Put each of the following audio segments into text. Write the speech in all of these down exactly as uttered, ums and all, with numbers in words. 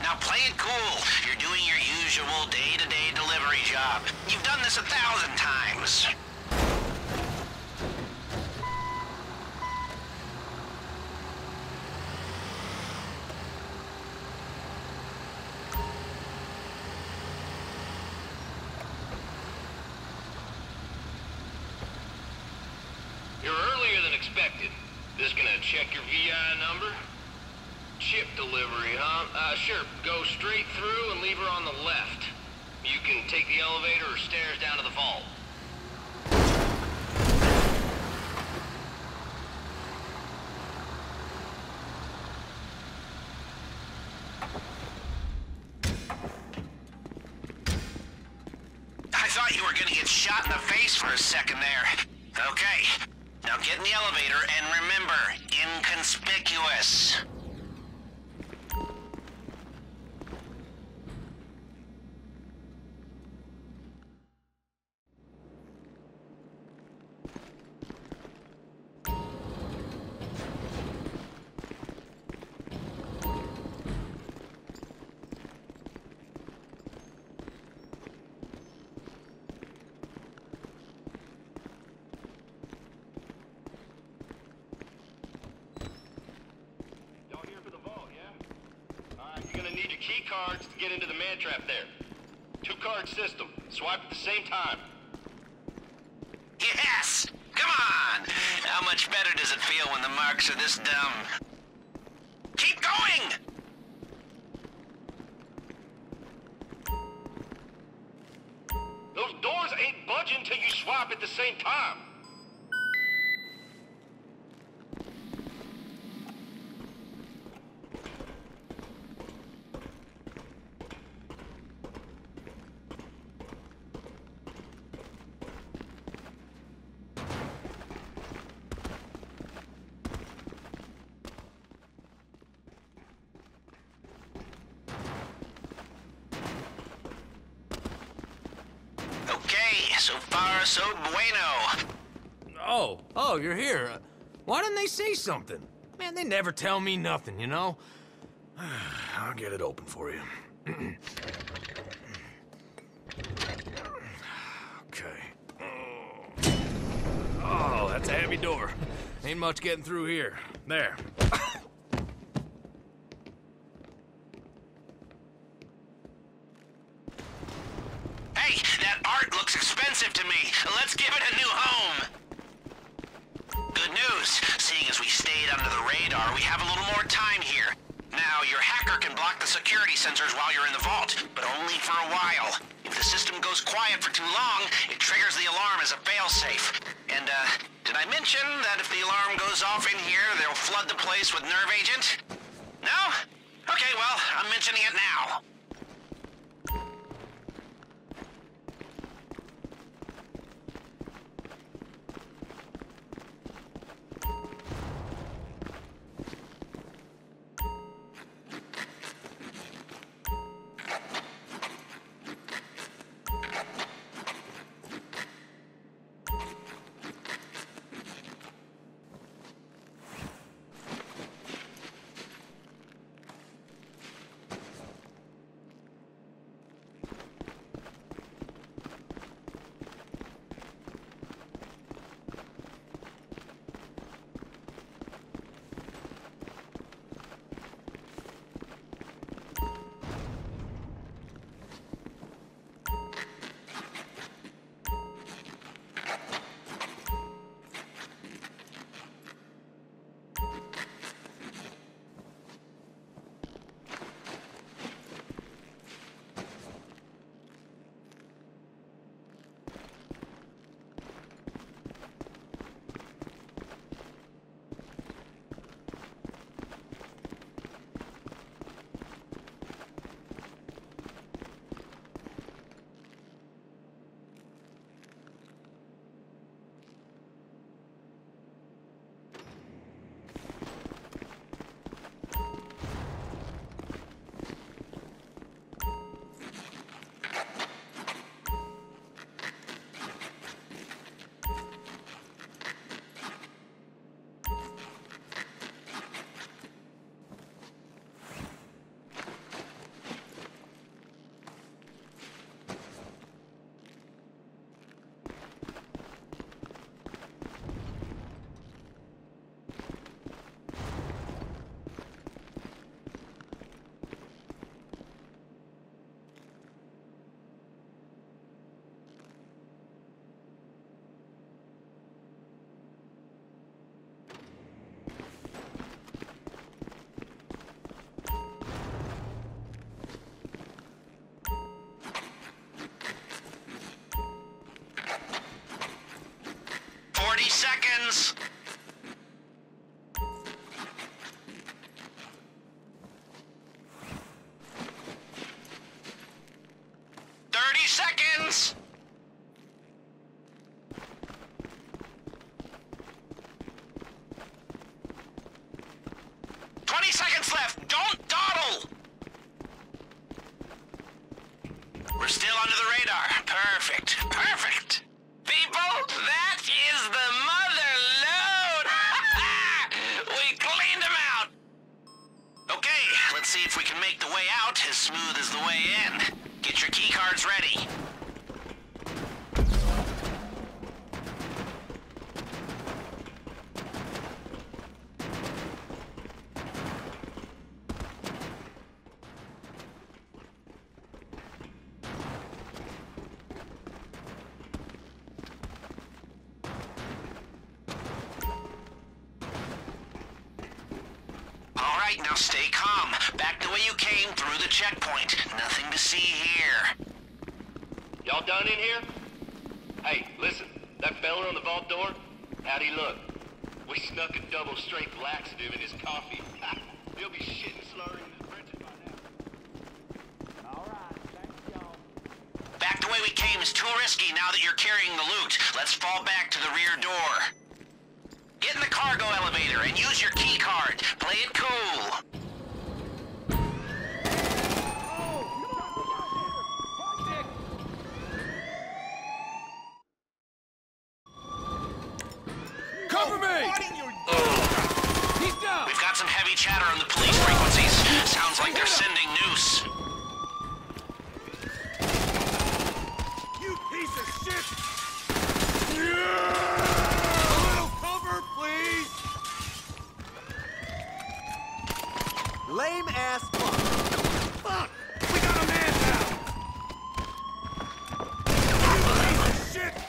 Now play it cool. You're doing your usual day-to-day delivery job. You've done this a thousand times. You're earlier than expected. Just gonna check your V I number? Chip delivery, huh? Uh, sure. Go straight through and leave her on the left. You can take the elevator or stairs down to the vault. I thought you were gonna get shot in the face for a second there. Okay. Now get in the elevator and remember, inconspicuous. Cards to get into the man trap there. Two card system. Swipe at the same time. Yes! Come on! How much better does it feel when the marks are this dumb? Keep going! Those doors ain't budging till you swipe at the same time. So far, so bueno. Oh, oh, you're here. Why didn't they say something? Man, they never tell me nothing, you know? I'll get it open for you. Okay. Oh, that's a heavy door. Ain't much getting through here. There. Hey, that art looks expensive to me. Let's give it a new home. Good news. Seeing as we stayed under the radar, we have a little more time here. Now, your hacker can block the security sensors while you're in the vault, but only for a while. If the system goes quiet for too long, it triggers the alarm as a failsafe. And, uh, did I mention that if the alarm goes off in here, they'll flood the place with nerve agent? No? Okay, well, I'm mentioning it now. seconds. thirty seconds. twenty seconds left. Don't dawdle. We're still under the radar. Perfect. Perfect. People, that is the mother load. We cleaned them out. Okay, let's see if we can make the way out as smooth as the way in. Get your key cards ready. All right, now stay calm. Back the way you came, through the checkpoint. Nothing to see here. Y'all done in here? Hey, listen, that fella on the vault door, how'd he look? We snuck a double-strength laxative in his coffee. He'll be shitting slurring in his britches by now. All right, thanks, y'all. Back the way we came is too risky now that you're carrying the loot. Let's fall back to the rear door. Get in the cargo elevator and use your key card. Play it cool. Cover me! He's down! We've got some heavy chatter on the police frequencies. Sounds like they're sending noose. You piece of shit! A little cover, please! Lame ass fuck. Fuck! We got a man down! You piece of shit!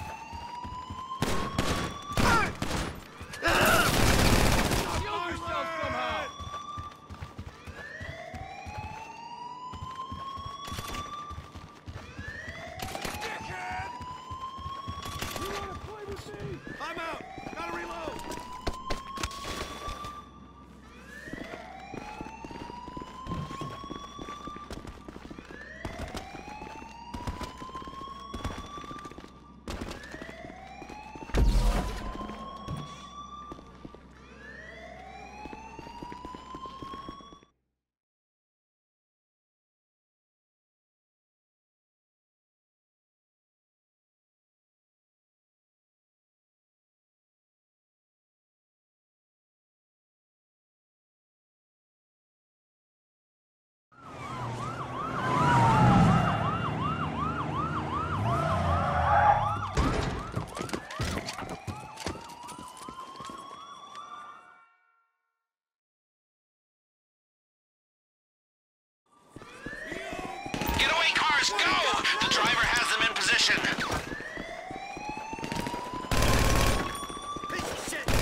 I'm out! Gotta reload! Getaway cars, go! The driver has them in position. Piece of shit.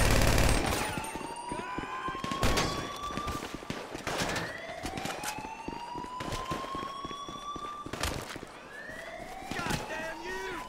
Goddamn you!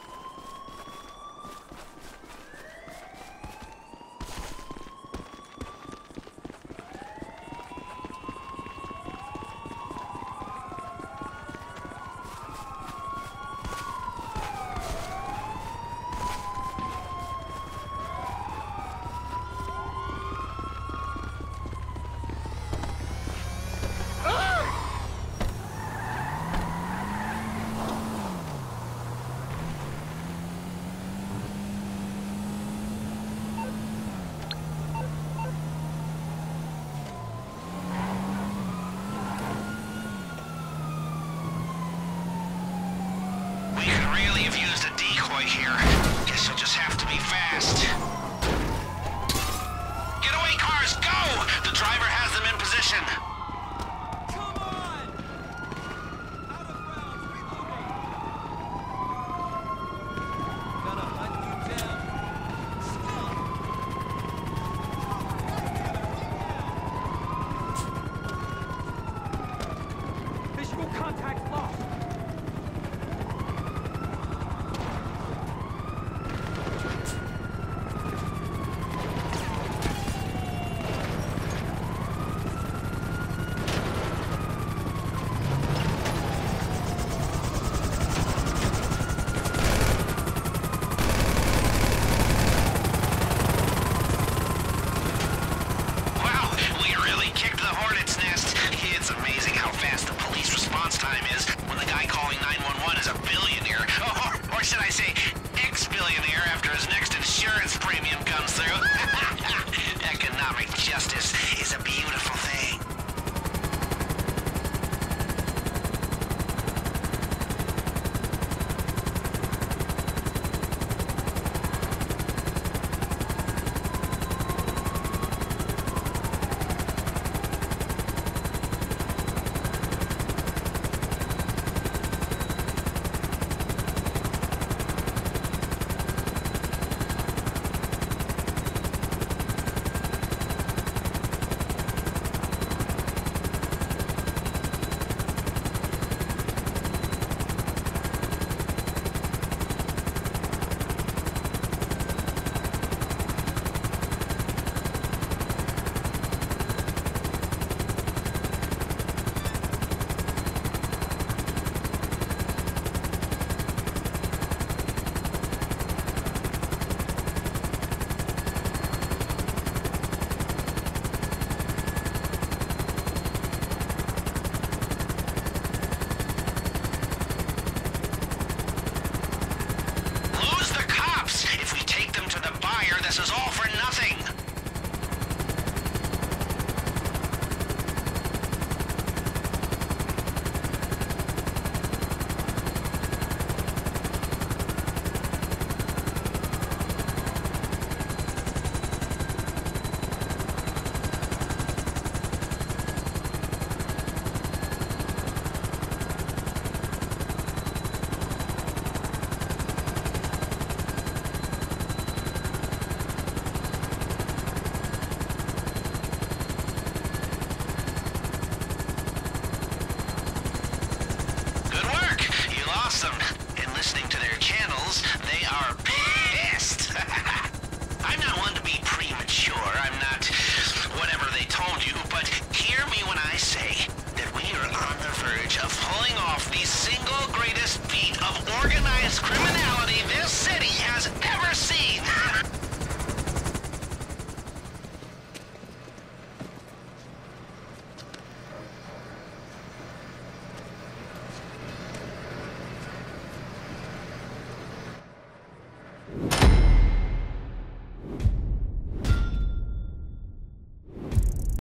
We could really have used a decoy here. Guess you'll just have to be fast.